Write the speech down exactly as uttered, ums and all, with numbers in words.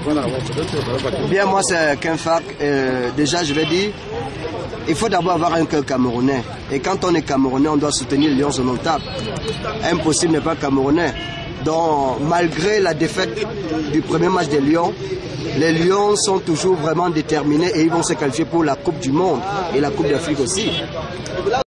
Bien, moi c'est qu'un fac. Euh, déjà, je vais dire, il faut d'abord avoir un cœur camerounais. Et quand on est camerounais, on doit soutenir les Lions indomptables. Impossible n'est pas camerounais. Donc, malgré la défaite du premier match des Lions, les Lions sont toujours vraiment déterminés et ils vont se qualifier pour la Coupe du Monde et la Coupe d'Afrique aussi.